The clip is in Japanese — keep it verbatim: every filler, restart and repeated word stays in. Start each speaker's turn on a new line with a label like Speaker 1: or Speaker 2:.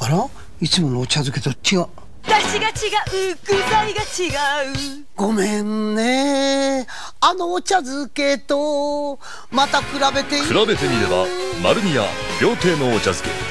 Speaker 1: あら、いつものお茶漬けと違う。
Speaker 2: 出汁が違う、具材が違う。
Speaker 1: ごめんね、あのお茶漬けとまた比べて
Speaker 3: 比べてみれば丸二屋料亭のお茶漬け。